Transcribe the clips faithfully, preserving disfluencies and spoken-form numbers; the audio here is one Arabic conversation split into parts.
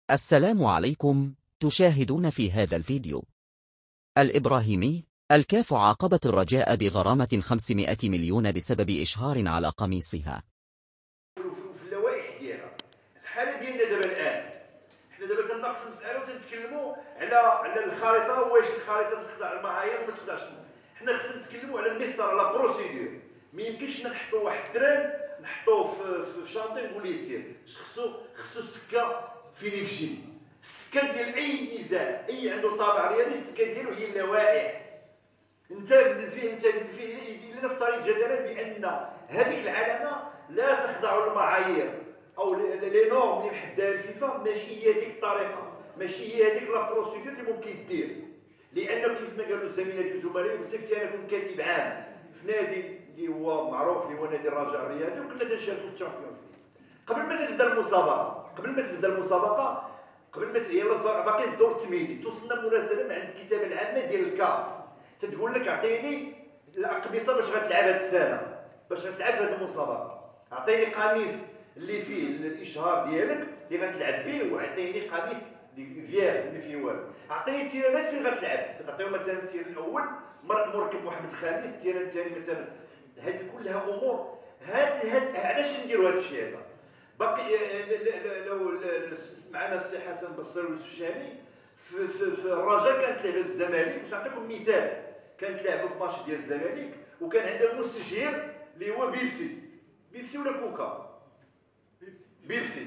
السلام عليكم. تشاهدون في هذا الفيديو الإبراهيمي. الكاف عاقبت الرجاء بغرامة خمسمائة مليون بسبب إشهار على قميصها. في اللوائح ديالها الحاله ديالنا دابا الان حنا دابا تناقشوا المساله وتنتكلموا على على الخريطه، واش الخريطه تخضع للمعايير وما تخضعش. حنا خصنا نتكلموا على المسطر، على بروسيدور. ما يمكنش نحطوا واحد الدران نحطوه في في شانطي نقول ليه سير. خصو خصو السكه فين يمشي. السكه ديال اي نزاع، اي عنده طابع رياضي، السكه ديالو هي اللوائح. انت بالفعل انت بالفعل يدير لنا في طريق جدلا بان هذيك العلامه لا تخضع للمعايير او لي نورم اللي محددها الفيفا. ماشي هي هذيك الطريقه، ماشي هي هذيك لا بروسيدور اللي ممكن دير. لانه كيف ما قالوا الزميلات والزملاء، بصفتي انا كنت كاتب عام في نادي اللي هو معروف اللي هو نادي الرجاء الرياضي، وكنا تنشاركوا في الشامبيونز. قبل ما تبدا المسابقه قبل ما تبدا المسابقه قبل ما يلا باقي في الدور التمهيدي، توصلنا مراسله مع الكتابه العامه ديال الكاف تتقول لك اعطيني الاقمصه باش غتلعب هذه السنه، باش غتلعب في هذه المسابقه. اعطيني قميص اللي فيه الاشهار ديالك اللي غتلعب به، وعطيني قميص فيير ما فيه والو. اعطيني التيرانات فين غتلعب، كتعطيهم مثلا التيران الاول مركب محمد الخامس، التيران الثاني مثلا. هذه كلها امور. هاد هاد علاش نديروا هذا الشيء هذا؟ باقي لو معنا السي حسن بصير والسوشاني في, في, في الرجاء كانت لعبه الزمالك. باش نعطيكم مثال، كانت لعبه في ماتش ديال الزمالك وكان عندها مستشير اللي هو بيبسي بيبسي ولا كوكا بيبسي.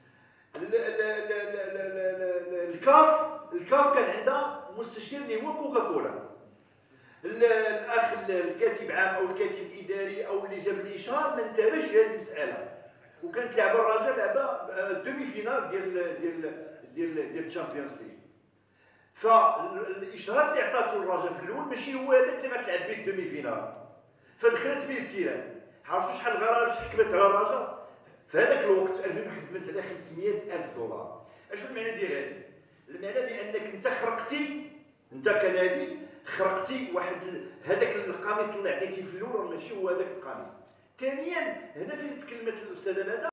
الكاف الكاف كان عندها مستشير اللي هو كوكا كولا. الاخ الكاتب عام او الكاتب الاداري او اللي جاب الاشهار ما انتبهش لهذه المساله، وكانت لعبه الرجاء لعبه دومي فينال ديال ديال ديال ديال الشامبيونز ليغ. فالاشهار اللي عطاتو الرجاء في الاول ماشي هو هذاك اللي غتلعب به الدومي فينال، فدخلت به التيران. عرفتوا شحال الغرامه اللي حكمت على الرجاء في هذاك الوقت؟ في ألفين وواحد حكمت على خمسمائة ألف دولار. اشنو المعنى ديال هذا؟ المعنى بانك انت خرقتي، انت كنادي خرقتي واحد هذاك القميص اللي عطيتيه في الاول ماشي هو هذاك القميص. ثانيا هنا فين تكلمت الاستاذه ندى